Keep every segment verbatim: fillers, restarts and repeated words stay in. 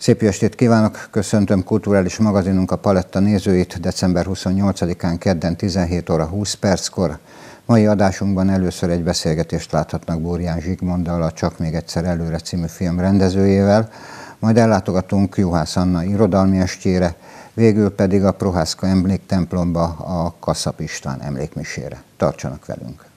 Szép jó estét kívánok! Köszöntöm kulturális magazinunk a Paletta nézőit december huszonnyolcadikán kedden tizenhét óra húsz perckor. Mai adásunkban először egy beszélgetést láthatnak Bórián Zsigmonddal, a Csak még egyszer előre című film rendezőjével, majd ellátogatunk Juhász Anna irodalmi estjére, végül pedig a Prohászka emléktemplomba, a Kasszap István emlékmisére. Tartsanak velünk!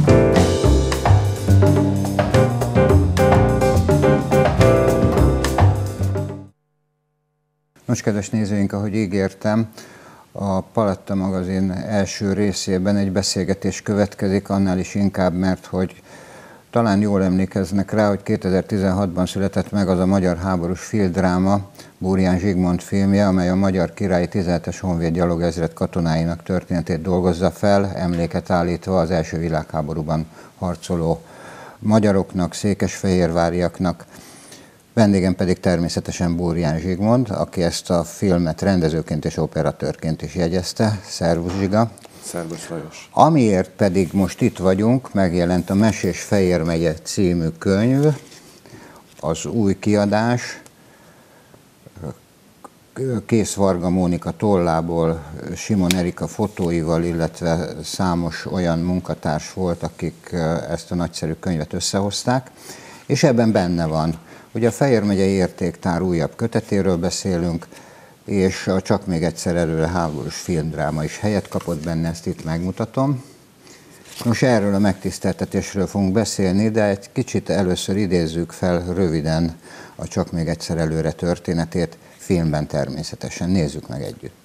Nos, kedves nézőink, ahogy ígértem, a Paletta magazin első részében egy beszélgetés következik, annál is inkább, mert hogy talán jól emlékeznek rá, hogy kétezer-tizenhatban született meg az a magyar háborús filmdráma, Bórián Zsigmond filmje, amely a Magyar Királyi tizenhetes Honvéd gyalogezred katonáinak történetét dolgozza fel, emléket állítva az első világháborúban harcoló magyaroknak, székesfehérváriaknak. Vendégem pedig természetesen Bórián Zsigmond, aki ezt a filmet rendezőként és operatőrként is jegyezte. Szervusz Zsiga! Szervusz Lajos! Amiért pedig most itt vagyunk, megjelent a Mesés Fejér megye című könyv, az új kiadás, Kész Varga Mónika tollából, Simon Erika fotóival, illetve számos olyan munkatárs volt, akik ezt a nagyszerű könyvet összehozták, és ebben benne van. Ugye a Fejér megyei értéktár újabb kötetéről beszélünk, és a Csak még egyszer előre háborús filmdráma is helyet kapott benne, ezt itt megmutatom. Most erről a megtiszteltetésről fogunk beszélni, de egy kicsit először idézzük fel röviden a Csak még egyszer előre történetét, filmben természetesen. Nézzük meg együtt.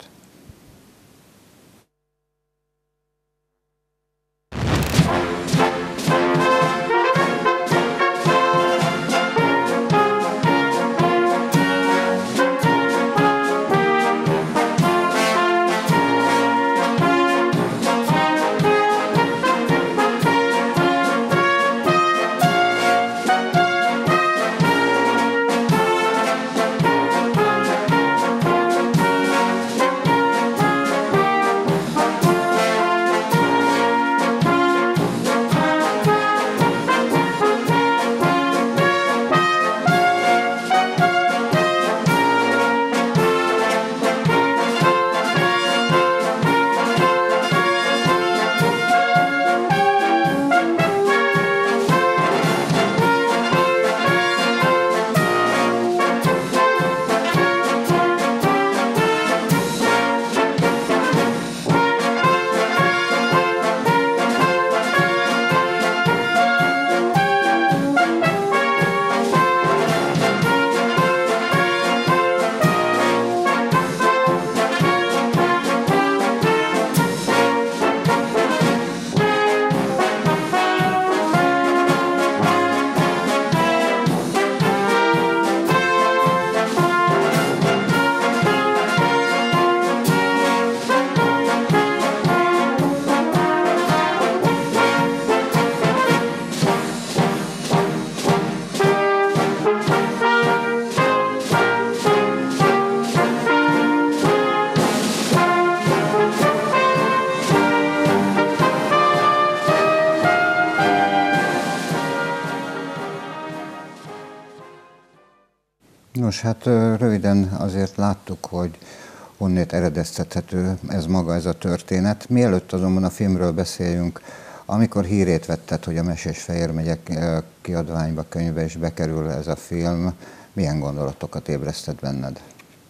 Nos, hát röviden azért láttuk, hogy honnét eredeztethető ez maga ez a történet. Mielőtt azonban a filmről beszéljünk, amikor hírét vetted, hogy a Mesés Fejér megye kiadványba, könyvbe is bekerül ez a film, milyen gondolatokat ébresztett benned?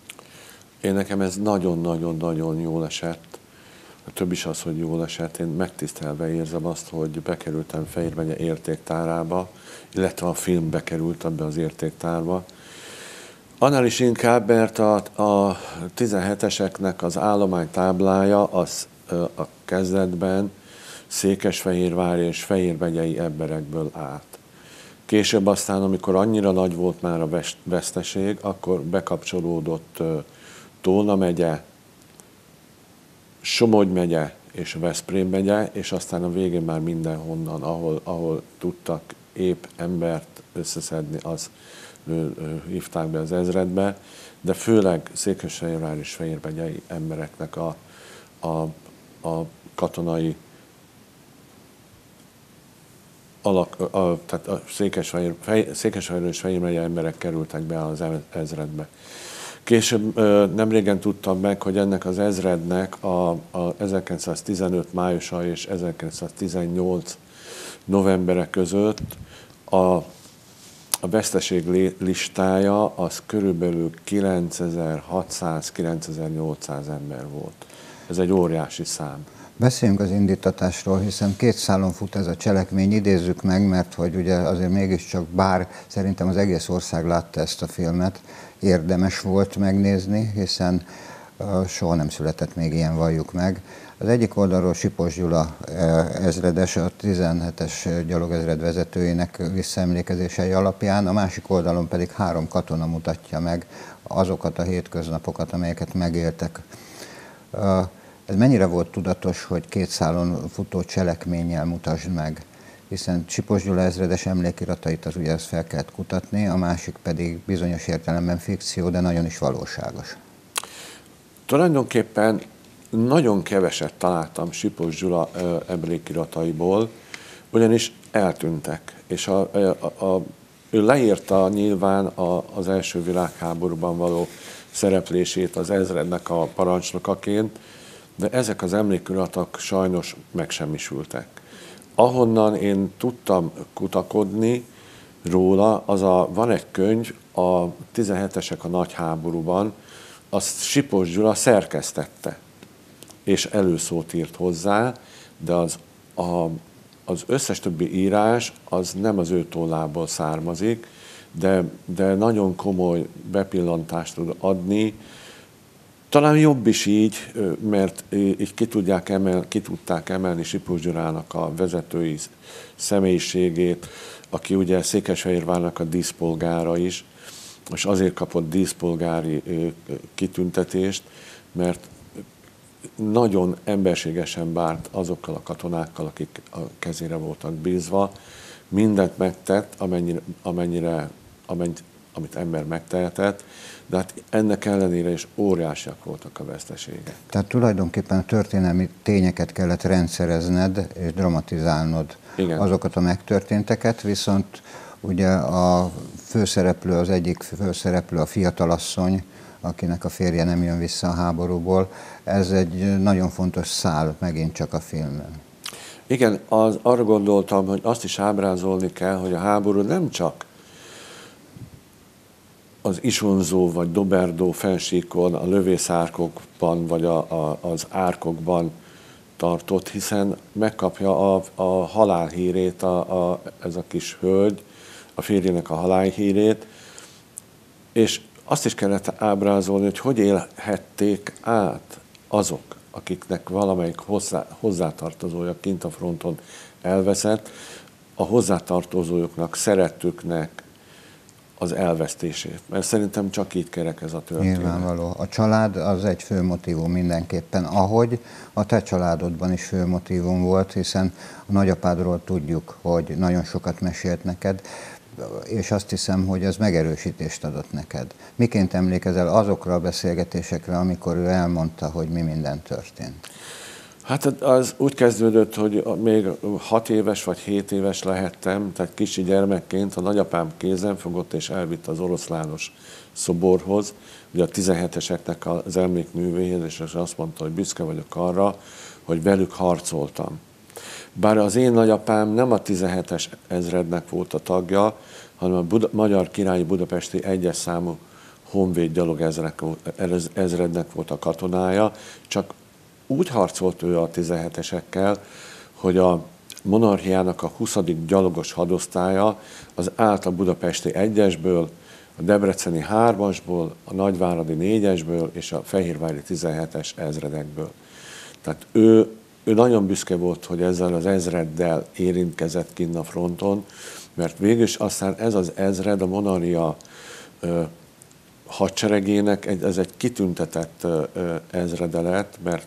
Én nekem ez nagyon-nagyon-nagyon jól esett. Több is az, hogy jól esett. Én megtisztelve érzem azt, hogy bekerültem Fejér megye értéktárába, illetve a film bekerült abba az értéktárba. Annál is inkább, mert a, a tizenheteseknek az állománytáblája az a kezdetben székesfehérvári és Fejér megyei emberekből állt. Később aztán, amikor annyira nagy volt már a veszteség, akkor bekapcsolódott Tolna megye, Somogy megye és Veszprém megye, és aztán a végén már mindenhonnan, ahol, ahol tudtak épp embert összeszedni, az hívták be az ezredbe, de főleg Székesfehérvár és Fejér megyei embereknek a, a, a katonai alak, a, tehát a Székesfehér, Fej, Székesfehérről és Fejér megye emberek kerültek be az ezredbe. Később nem régen tudtam meg, hogy ennek az ezrednek a, a ezerkilencszáztizenöt májusa és ezerkilencszáztizennyolc novembere között a, a veszteség listája az körülbelül kilencezer-hatszáz-kilencezer-nyolcszáz ember volt. Ez egy óriási szám. Beszéljünk az indítatásról, hiszen két szálon fut ez a cselekmény, idézzük meg, mert hogy ugye azért mégiscsak, bár szerintem az egész ország látta ezt a filmet, érdemes volt megnézni, hiszen uh, soha nem született még ilyen, valljuk meg. Az egyik oldalról Sipos Gyula uh, ezredes, a tizenhetes gyalogezred vezetőjének visszaemlékezései alapján, a másik oldalon pedig három katona mutatja meg azokat a hétköznapokat, amelyeket megéltek. Uh, Ez mennyire volt tudatos, hogy két szálon futó cselekménnyel mutasd meg? Hiszen Sipos Gyula ezredes emlékiratait az ugye ezt fel kellett kutatni, a másik pedig bizonyos értelemben fikció, de nagyon is valóságos. Tulajdonképpen nagyon keveset találtam Sipos Gyula emlékirataiból, ugyanis eltűntek. És a, a, a, ő leírta nyilván a, az első világháborúban való szereplését az ezrednek a parancsnokaként, de ezek az emlékiratok sajnos megsemmisültek. Ahonnan én tudtam kutakodni róla, az a, van egy könyv, a tizenhetesek a nagy háborúban, azt Sipos Gyula szerkesztette, és előszót írt hozzá, de az, a, az összes többi írás az nem az ő tollából származik, de, de nagyon komoly bepillantást tud adni. Talán jobb is így, mert így ki, tudják emel, ki tudták emelni Sipos Gyulának a vezetői személyiségét, aki ugye Székesfehérvárnak a díszpolgára is, és azért kapott díszpolgári kitüntetést, mert nagyon emberségesen bánt azokkal a katonákkal, akik a kezére voltak bízva. Mindent megtett, amennyire, amennyire, amennyire amit ember megtehetett, de hát ennek ellenére is óriásiak voltak a veszteségek. Tehát tulajdonképpen a történelmi tényeket kellett rendszerezned és dramatizálnod. Igen. Azokat a megtörténteket, viszont ugye a főszereplő, az egyik főszereplő a fiatalasszony, akinek a férje nem jön vissza a háborúból, ez egy nagyon fontos szál megint csak a filmben. Igen, az, arra gondoltam, hogy azt is ábrázolni kell, hogy a háború nem csak az Isonzó vagy Doberdó fensíkon, a lövészárkokban vagy a, a, az árkokban tartott, hiszen megkapja a, a halálhírét a, a, ez a kis hölgy, a férjének a halálhírét, és azt is kellett ábrázolni, hogy hogy élhették át azok, akiknek valamelyik hozzá, hozzátartozója kint a fronton elveszett, a hozzátartozójuknak, szerettüknek az elvesztését. Mert szerintem csak így kerek ez a történet. Nyilvánvaló. A család az egy fő motívum mindenképpen, ahogy a te családodban is fő motívum volt, hiszen a nagyapádról tudjuk, hogy nagyon sokat mesélt neked, és azt hiszem, hogy ez megerősítést adott neked. Miként emlékezel azokra a beszélgetésekre, amikor ő elmondta, hogy mi minden történt? Hát az úgy kezdődött, hogy még hat éves vagy hét éves lehettem, tehát kicsi gyermekként a nagyapám kézen fogott és elvitt az oroszlános szoborhoz, ugye a tizenheteseknek az emlékművéhez, és azt mondta, hogy büszke vagyok arra, hogy velük harcoltam. Bár az én nagyapám nem a tizenhetes ezrednek volt a tagja, hanem a Buda- Magyar Királyi Budapesti egyes számú honvéd gyalogezrednek volt a katonája, csak úgy harcolt ő a tizenhetesekkel, hogy a monarchiának a huszadik gyalogos hadosztálya az állt a budapesti egyesből, a debreceni hármasból, a nagyváradi négyesből és a fehérvári tizenhetes ezredekből. Tehát ő, ő nagyon büszke volt, hogy ezzel az ezreddel érintkezett kinn a fronton, mert végülis aztán ez az ezred a monarchia ö, hadseregének egy, ez egy kitüntetett ö, ezrede lett, mert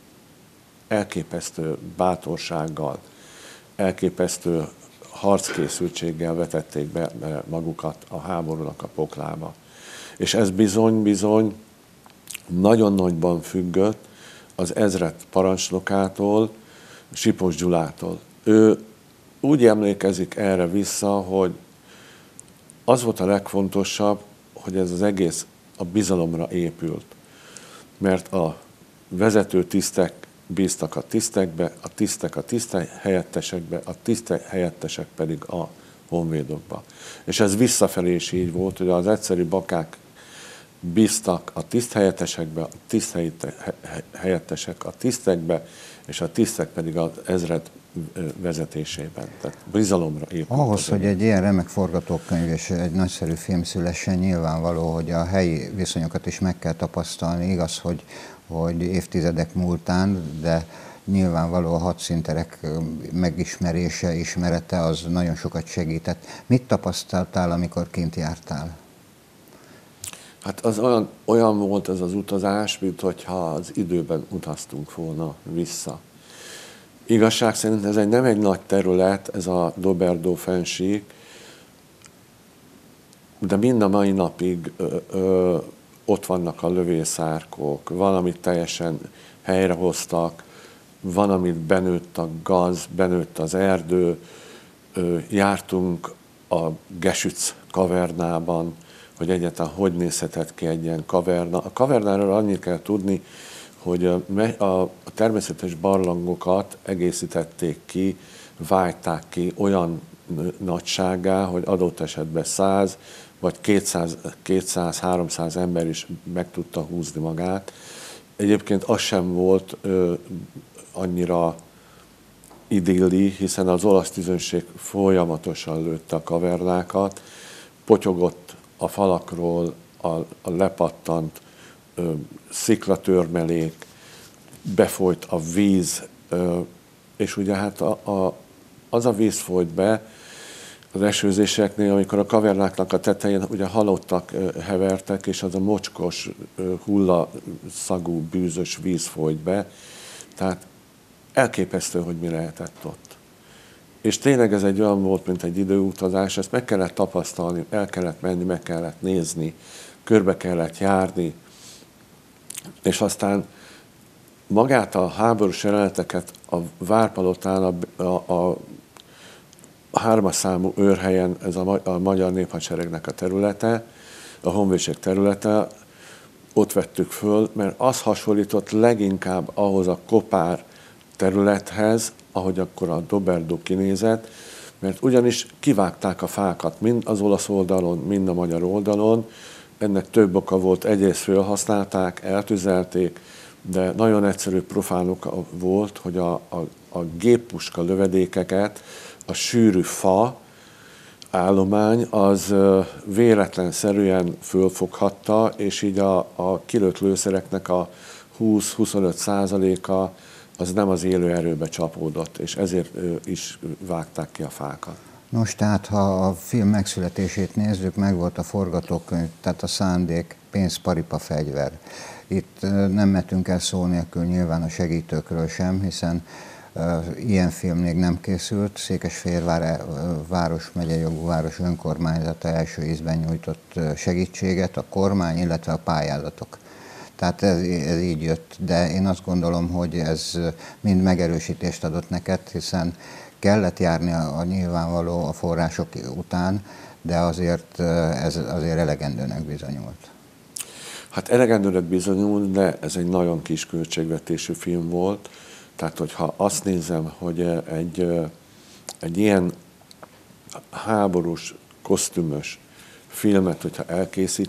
elképesztő bátorsággal, elképesztő harckészültséggel vetették be magukat a háborúnak a poklába. És ez bizony-bizony nagyon nagyban függött az ezred parancsnokától, Sipos Gyulától. Ő úgy emlékezik erre vissza, hogy az volt a legfontosabb, hogy ez az egész a bizalomra épült. Mert a vezető tisztek bíztak a tisztekbe, a tisztek a tisztek helyettesekbe, a tisztek helyettesek pedig a honvédokba. És ez visszafelé is így volt, hogy az egyszerű bakák bíztak a tiszthelyettesekbe, a tiszthelyettesek a tisztekbe, és a tisztek pedig az ezred vezetésében. Tehát bizalomra épült. Ahhoz, hogy egy ilyen remek forgatókönyv és egy nagyszerű film szülessen, nyilvánvaló, hogy a helyi viszonyokat is meg kell tapasztalni. Igaz, hogy, hogy évtizedek múltán, de nyilvánvaló a hadszínterek megismerése, ismerete az nagyon sokat segített. Mit tapasztaltál, amikor kint jártál? Hát az olyan, olyan volt ez az utazás, mint hogyha az időben utaztunk volna vissza. Igazság szerint ez egy, nem egy nagy terület, ez a Doberdo-fennsík, de mind a mai napig ö, ö, ott vannak a lövészárkok, valamit teljesen helyrehoztak, van, amit benőtt a gaz, benőtt az erdő, ö, jártunk a Gesüc kavernában, hogy egyáltalán hogy nézhetett ki egy ilyen kaverna. A kavernáról annyit kell tudni, hogy a természetes barlangokat egészítették ki, vágták ki olyan nagyságá, hogy adott esetben száz vagy kétszáz-háromszáz ember is meg tudta húzni magát. Egyébként az sem volt ö, annyira idilli, hiszen az olasz tüzőrség folyamatosan lőtte a kavernákat, potyogott a falakról a, a lepattant ö, sziklatörmelék, befolyt a víz, ö, és ugye hát a, a, az a víz folyt be az esőzéseknél, amikor a kavernáknak a tetején ugye halottak ö, hevertek, és az a mocskos, ö, hullaszagú, bűzös víz folyt be. Tehát elképesztő, hogy mi lehetett ott. És tényleg ez egy olyan volt, mint egy időutazás, ezt meg kellett tapasztalni, el kellett menni, meg kellett nézni, körbe kellett járni, és aztán magát a háborús jeleneteket a Várpalotán, a, a, a hármas számú őrhelyen, ez a, a Magyar Néphadseregnek a területe, a honvédség területe, ott vettük föl, mert az hasonlított leginkább ahhoz a kopár területhez, ahogy akkor a Doberdo kinézett, mert ugyanis kivágták a fákat mind az olasz oldalon, mind a magyar oldalon. Ennek több oka volt, egyrészt felhasználták, eltüzelték, de nagyon egyszerű profán oka volt, hogy a, a, a géppuska lövedékeket, a sűrű fa állomány az véletlenszerűen fölfoghatta, és így a, a kilőtt lőszereknek a húsz-huszonöt százaléka az nem az élő erőbe csapódott, és ezért is vágták ki a fákat. Nos, tehát ha a film megszületését nézzük, meg volt a forgatókönyv, tehát a szándék, pénz, paripa, fegyver. Itt nem mehetünk el szó nélkül nyilván a segítőkről sem, hiszen uh, ilyen film még nem készült. Székesfehérvár város megyejogú város önkormányzata első ízben nyújtott segítséget, a kormány, illetve a pályázatok. Tehát ez, ez így jött, de én azt gondolom, hogy ez mind megerősítést adott neked, hiszen kellett járni a, a nyilvánvaló a források után, de azért ez azért elegendőnek bizonyult. Hát elegendőnek bizonyult, de ez egy nagyon kis költségvetésű film volt. Tehát, hogyha azt nézem, hogy egy, egy ilyen háborús, kosztümös filmet, hogyha elkészít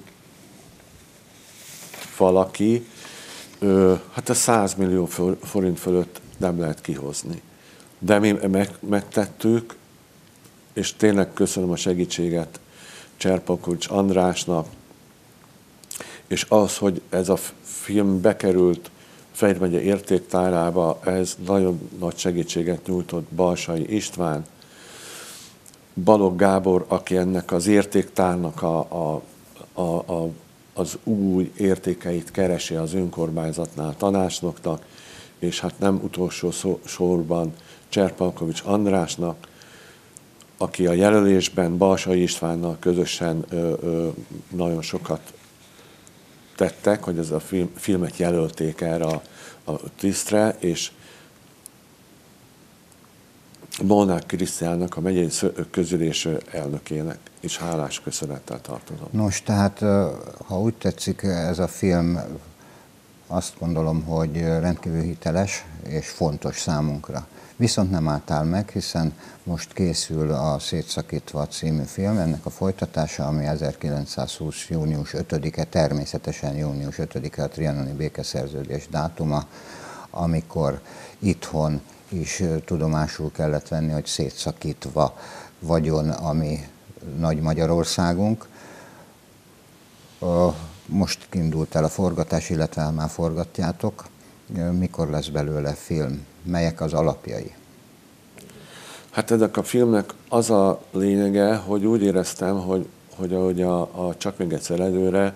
valaki, hát a száz millió forint fölött nem lehet kihozni. De mi meg, megtettük, és tényleg köszönöm a segítséget Cserpalkovics Andrásnak, és az, hogy ez a film bekerült Fejér megye értéktárába, ez nagyon nagy segítséget nyújtott Balsai István, Balogh Gábor, aki ennek az értéktárnak a, a, a, a, az új értékeit keresi az önkormányzatnál tanácsnoknak, és hát nem utolsó sorban Cserpalkovics Andrásnak, aki a jelölésben Balsai Istvánnal közösen ö, ö, nagyon sokat tettek, hogy ez a film, filmet jelölték erre a, a tisztre, és Molnár Krisztiánnak, a megyei közülés elnökének is hálás köszönettel tartozom. Nos, tehát ha úgy tetszik, ez a film azt gondolom, hogy rendkívül hiteles és fontos számunkra. Viszont nem álltál meg, hiszen most készül a Szétszakítva című film, ennek a folytatása, ami ezerkilencszázhúsz. június ötödike, természetesen június ötödike a trianoni békeszerződés dátuma, amikor itthon is tudomásul kellett venni, hogy szétszakítva vagyon a mi nagy Magyarországunk. Most indult el a forgatás, illetve már forgatjátok. Mikor lesz belőle film? Melyek az alapjai? Hát ennek a filmnek az a lényege, hogy úgy éreztem, hogy, hogy ahogy a, a Csak még egyszer előre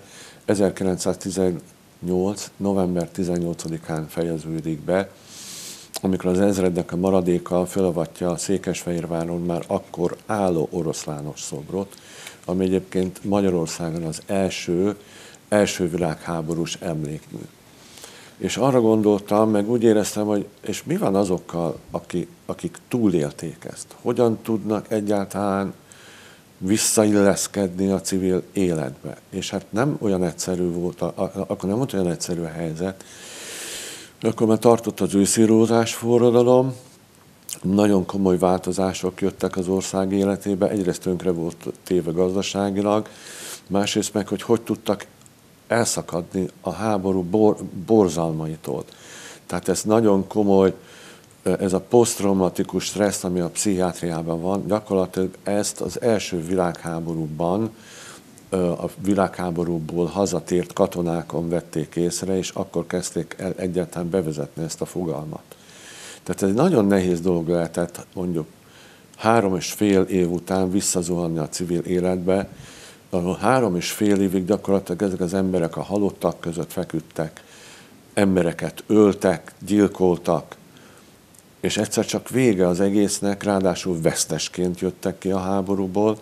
ezerkilencszáztizennyolc. november tizennyolcadikán fejeződik be, amikor az ezrednek a maradéka fölavatja a Székesfehérváron már akkor álló oroszlános szobrot, ami egyébként Magyarországon az első, első világháborús emlékmű. És arra gondoltam, meg úgy éreztem, hogy és mi van azokkal, akik, akik túlélték ezt? Hogyan tudnak egyáltalán visszailleszkedni a civil életbe? És hát nem olyan egyszerű volt, akkor nem volt olyan egyszerű a helyzet. Akkor már tartott az őszirózás forradalom, nagyon komoly változások jöttek az ország életébe, egyrészt tönkre volt téve gazdaságilag, másrészt meg, hogy hogy tudtak elszakadni a háború bor, borzalmaitól. Tehát ez nagyon komoly, ez a posztraumatikus stressz, ami a pszichiátriában van, gyakorlatilag ezt az első világháborúban, a világháborúból hazatért katonákon vették észre, és akkor kezdték el egyáltalán bevezetni ezt a fogalmat. Tehát ez egy nagyon nehéz dolog lehetett, mondjuk három és fél év után visszazuhanni a civil életbe, ahol három és fél évig gyakorlatilag ezek az emberek a halottak között feküdtek, embereket öltek, gyilkoltak, és egyszer csak vége az egésznek, ráadásul vesztesként jöttek ki a háborúból,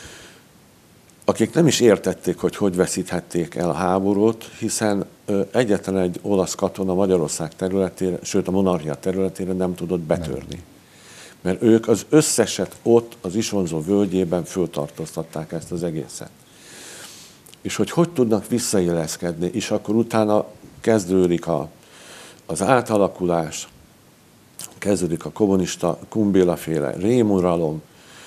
akik nem is értették, hogy hogy veszíthették el a háborút, hiszen egyetlen egy olasz katona Magyarország területére, sőt a monarchia területére nem tudott betörni. Mert ők az összeset ott, az Isonzó völgyében föltartóztatták ezt az egészet. És hogy hogy tudnak visszailleszkedni, és akkor utána kezdődik a, az átalakulás, kezdődik a kommunista, Kumbéla-féle rémuralom,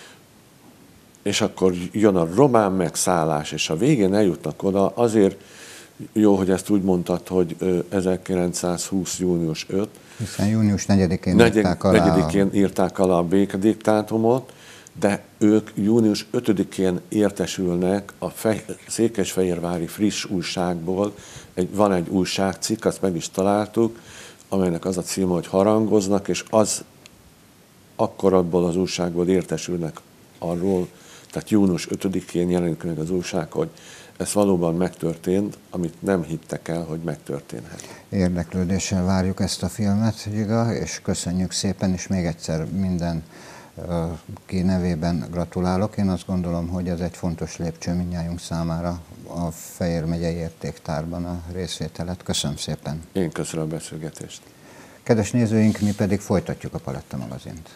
és akkor jön a román megszállás, és a végén eljutnak oda, azért jó, hogy ezt úgy mondtad, hogy ezerkilencszázhúsz. június ötödike. Hiszen június negyedikén írták alá, negyedikén írták alá a békediktátumot, de ők június ötödikén értesülnek a székesfehérvári Friss újságból, egy, van egy újságcikk, azt meg is találtuk, amelynek az a címe, hogy Harangoznak, és az akkor abból az újságból értesülnek arról, tehát június ötödikén jelenik meg az újság, hogy ez valóban megtörtént, amit nem hittek el, hogy megtörténhet. Érdeklődéssel várjuk ezt a filmet, Giga, és köszönjük szépen, és még egyszer minden ki nevében gratulálok. Én azt gondolom, hogy ez egy fontos lépcső mindnyájunk számára a Fejér megyei értéktárban a részvételet. Köszönöm szépen. Én köszönöm a beszélgetést. Kedves nézőink, mi pedig folytatjuk a Paletta magazint.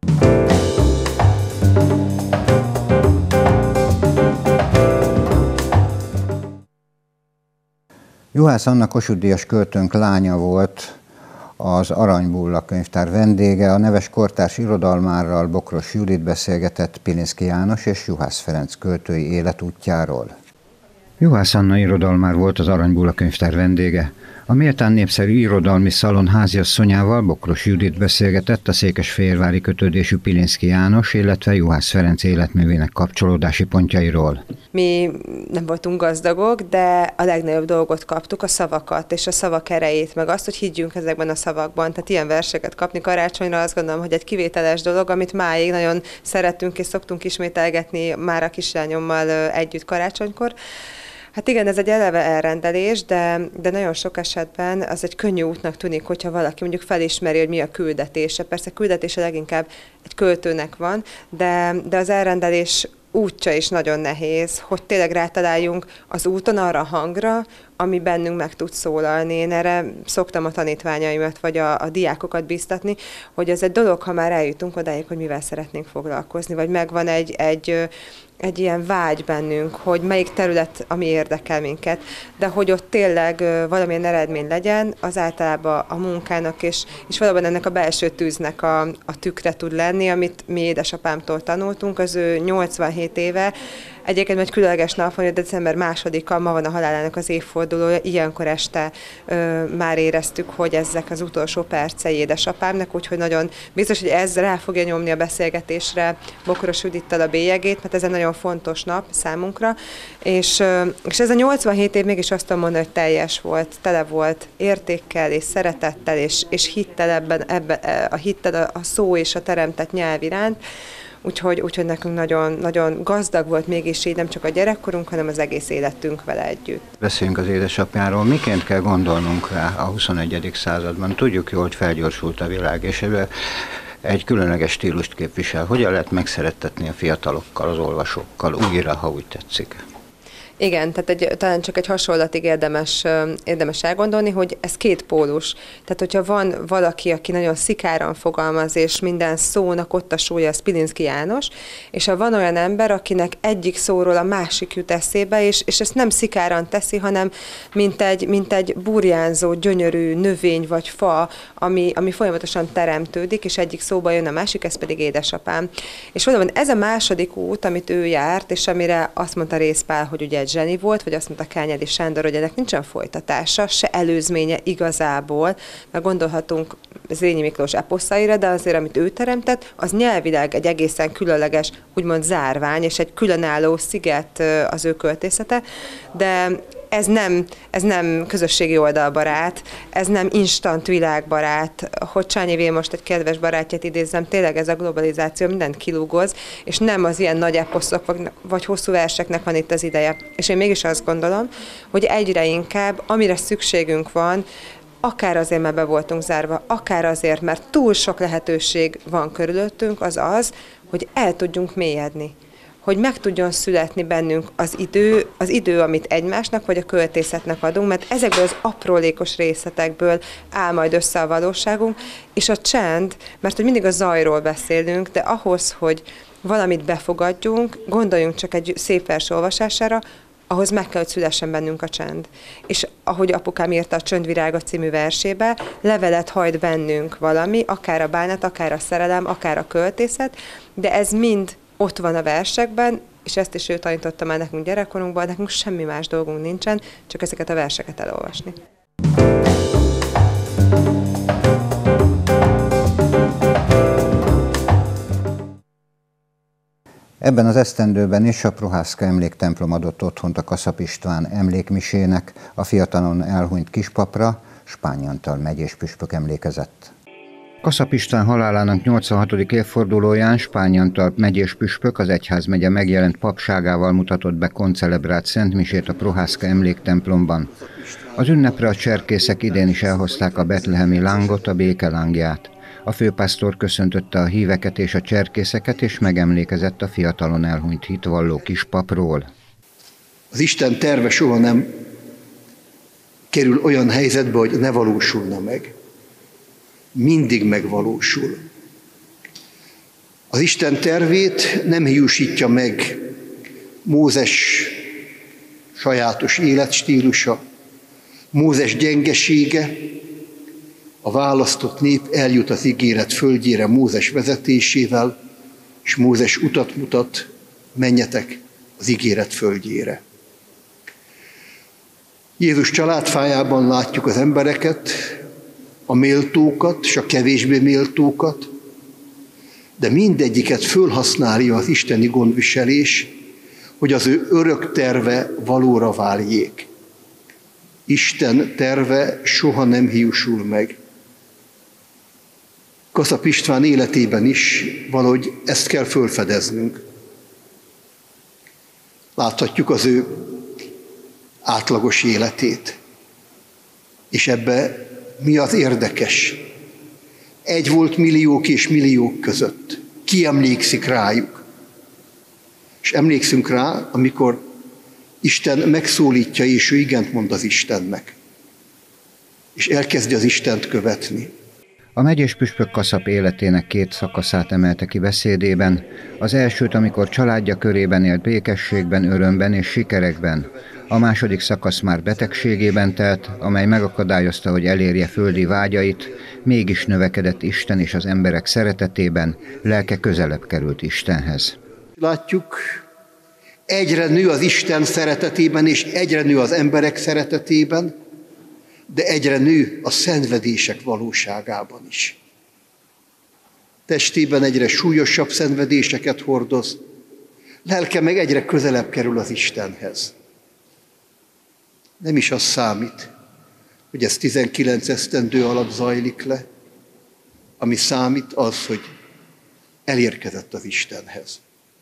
Juhász Anna Kossuth-díjas költőnk lánya volt az Aranybulla könyvtár vendége. A neves kortárs irodalmárral Bokros Judit beszélgetett Pilinszky János és Juhász Ferenc költői életútjáról. Juhász Anna irodalmár volt az Aranybulla könyvtár vendége. A méltán népszerű irodalmi szalon háziasszonyával, Bokros Judit beszélgetett a székesfehérvári kötődésű Pilinszky János, illetve Juhász Ferenc életművének kapcsolódási pontjairól. Mi nem voltunk gazdagok, de a legnagyobb dolgot kaptuk, a szavakat és a szavak erejét, meg azt, hogy higgyünk ezekben a szavakban. Tehát ilyen verseket kapni karácsonyra, azt gondolom, hogy egy kivételes dolog, amit máig nagyon szeretünk és szoktunk ismételgetni már a kislányommal együtt karácsonykor. Hát igen, ez egy eleve elrendelés, de, de nagyon sok esetben az egy könnyű útnak tűnik, hogyha valaki mondjuk felismeri, hogy mi a küldetése. Persze a küldetése leginkább egy költőnek van, de, de az elrendelés útja is nagyon nehéz, hogy tényleg rátaláljunk az úton arra a hangra, ami bennünk meg tud szólalni. Én erre szoktam a tanítványaimat, vagy a, a diákokat bíztatni, hogy ez egy dolog, ha már eljutunk odáig, hogy mivel szeretnénk foglalkozni, vagy megvan egy, egy egy ilyen vágy bennünk, hogy melyik terület, ami érdekel minket, de hogy ott tényleg valamilyen eredmény legyen, az általában a munkának, és, és valóban ennek a belső tűznek a, a tükre tud lenni, amit mi édesapámtól tanultunk, az ő nyolcvanhét éve. Egyébként egy különleges nap van, hogy december másodika, ma van a halálának az évfordulója, ilyenkor este ö, már éreztük, hogy ezek az utolsó percei édesapámnak, úgyhogy nagyon biztos, hogy ez rá fogja nyomni a beszélgetésre Bokoros Judittal a bélyegét, mert ez egy nagyon fontos nap számunkra, és, ö, és ez a nyolcvanhét év mégis azt tudom mondani, hogy teljes volt, tele volt értékkel és szeretettel, és, és hittel ebben, ebben, a hittel a szó és a teremtett nyelv iránt. Úgyhogy, úgyhogy nekünk nagyon, nagyon gazdag volt mégis így nem csak a gyerekkorunk, hanem az egész életünk vele együtt. Beszéljünk az édesapjáról. Miként kell gondolnunk rá a huszonegyedik században? Tudjuk jól, hogy felgyorsult a világ, és egy különleges stílust képvisel. Hogyan lehet megszerettetni a fiatalokkal, az olvasókkal, újra, ha úgy tetszik? Igen, tehát egy, talán csak egy hasonlatig érdemes, érdemes elgondolni, hogy ez két pólus. Tehát, hogyha van valaki, aki nagyon szikáran fogalmaz, és minden szónak ott a súlya, az Pilinszky János, és ha van olyan ember, akinek egyik szóról a másik jut eszébe, és, és ezt nem szikáran teszi, hanem mint egy, mint egy burjánzó, gyönyörű növény vagy fa, ami, ami folyamatosan teremtődik, és egyik szóba jön a másik, ez pedig édesapám. És valóban ez a második út, amit ő járt, és amire azt mondta Rész Pál, hogy ugye egy zseni volt, vagy azt mondta Kányádi Sándor, hogy ennek nincsen folytatása, se előzménye igazából, mert gondolhatunk Zrínyi Miklós eposzaira, de azért, amit ő teremtett, az nyelvileg egy egészen különleges, úgymond zárvány, és egy különálló sziget az ő költészete, de ez nem, ez nem közösségi oldalbarát, ez nem instant világbarát, hogy Csányi most egy kedves barátját idézzem, tényleg ez a globalizáció mindent kilúgoz, és nem az ilyen nagy eposzok vagy, vagy hosszú verseknek van itt az ideje. És én mégis azt gondolom, hogy egyre inkább, amire szükségünk van, akár azért, mert be voltunk zárva, akár azért, mert túl sok lehetőség van körülöttünk, az az, hogy el tudjunk mélyedni. Hogy meg tudjon születni bennünk az idő, az idő, amit egymásnak vagy a költészetnek adunk, mert ezekből az aprólékos részletekből áll majd össze a valóságunk, és a csend, mert hogy mindig a zajról beszélünk, de ahhoz, hogy valamit befogadjunk, gondoljunk csak egy szép vers olvasására, ahhoz meg kell, hogy szülessen bennünk a csend. És ahogy apukám írta a Csöndvirága című versébe, levelet hajt bennünk valami, akár a bánat, akár a szerelem, akár a költészet, de ez mind ott van a versekben, és ezt is ő tanította már nekünk gyerekkorunkban, nekünk semmi más dolgunk nincsen, csak ezeket a verseket elolvasni. Ebben az esztendőben is a Prohászka emléktemplom adott otthont a Kaszap István emlékmisének, a fiatalon elhunyt kispapra, Spány Antal megyés püspök emlékezett. Kaszap István halálának nyolcvanhatodik évfordulóján Spány Antal megyés püspök az egyházmegye megjelent papságával mutatott be koncelebrált szentmisét a Prohászka emléktemplomban. Az ünnepre a cserkészek idén is elhozták a betlehemi lángot, a békelángját. A főpásztor köszöntötte a híveket és a cserkészeket, és megemlékezett a fiatalon elhunyt hitvalló kispapról. Az Isten terve soha nem kerül olyan helyzetbe, hogy ne valósulna meg. Mindig megvalósul. Az Isten tervét nem hiúsítja meg Mózes sajátos életstílusa, Mózes gyengesége. A választott nép eljut az ígéret földjére Mózes vezetésével, és Mózes utat mutat, menjetek az ígéret földjére. Jézus családfájában látjuk az embereket, a méltókat és a kevésbé méltókat, de mindegyiket fölhasználja az isteni gondviselés, hogy az ő örök terve valóra váljék. Isten terve soha nem hiúsul meg. Kaszap István életében is valahogy ezt kell fölfedeznünk. Láthatjuk az ő átlagos életét, és ebbe mi az érdekes? Egy volt milliók és milliók között. Ki emlékszik rájuk? És emlékszünk rá, amikor Isten megszólítja, és ő igent mond az Istennek. És elkezdi az Istent követni. A megyés püspök Kaszap életének két szakaszát emelte ki beszédében. Az elsőt, amikor családja körében élt békességben, örömben és sikerekben. A második szakasz már betegségében telt, amely megakadályozta, hogy elérje földi vágyait, mégis növekedett Isten és az emberek szeretetében, lelke közelebb került Istenhez. Látjuk, egyre nő az Isten szeretetében, és egyre nő az emberek szeretetében, de egyre nő a szenvedések valóságában is. Testében egyre súlyosabb szenvedéseket hordoz, lelke meg egyre közelebb kerül az Istenhez. Nem is az számít, hogy ez tizenkilenc esztendő alatt zajlik le, ami számít az, hogy elérkezett az Istenhez.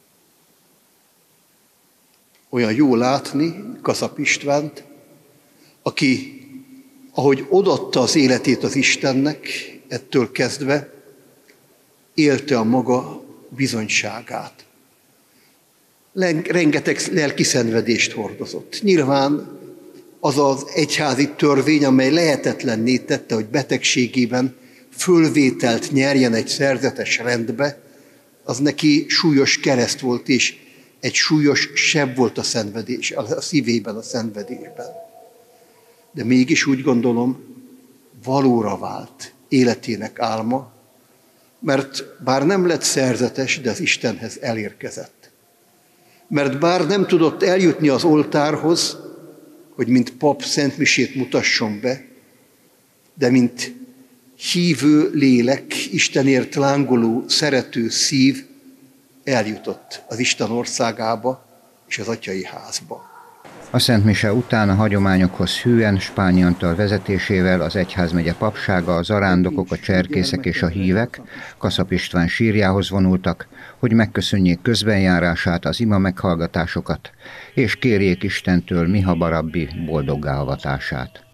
Olyan jó látni Kaszap Istvánt, aki, ahogy odaadta az életét az Istennek, ettől kezdve élte a maga bizonyságát. Rengeteg lelki szenvedést hordozott. Nyilván az az egyházi törvény, amely lehetetlenné tette, hogy betegségében fölvételt nyerjen egy szerzetes rendbe, az neki súlyos kereszt volt, és egy súlyos seb volt a szenvedés, a szívében, a szenvedésben. De mégis úgy gondolom, valóra vált életének álma, mert bár nem lett szerzetes, de az Istenhez elérkezett. Mert bár nem tudott eljutni az oltárhoz, hogy mint pap szentmisét mutasson be, de mint hívő lélek, Istenért lángoló, szerető szív eljutott az Isten országába és az atyai házba. A Szent Mise után a hagyományokhoz hűen Spányi Antal vezetésével az egyházmegye papsága, a zarándokok, a cserkészek és a hívek Kaszap István sírjához vonultak, hogy megköszönjék közbenjárását, az ima meghallgatásokat, és kérjék Istentől mihamarabbi boldoggá avatását.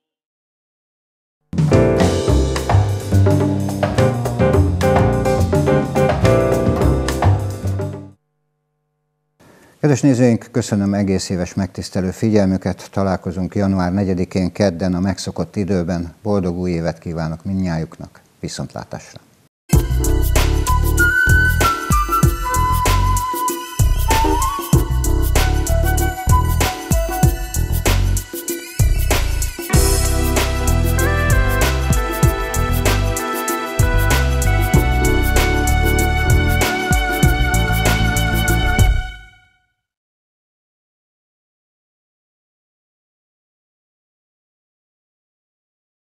Kedves nézőink, köszönöm egész éves megtisztelő figyelmüket. Találkozunk január negyedikén kedden a megszokott időben. Boldog új évet kívánok mindnyájuknak. Viszontlátásra!